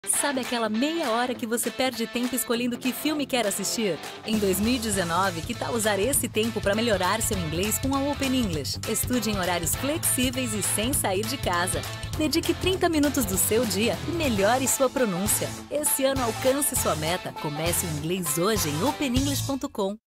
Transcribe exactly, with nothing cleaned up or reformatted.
Sabe aquela meia hora que você perde tempo escolhendo que filme quer assistir? Em dois mil e dezenove, que tal usar esse tempo para melhorar seu inglês com a Open English? Estude em horários flexíveis e sem sair de casa. Dedique trinta minutos do seu dia e melhore sua pronúncia. Esse ano alcance sua meta. Comece o inglês hoje em open english ponto com.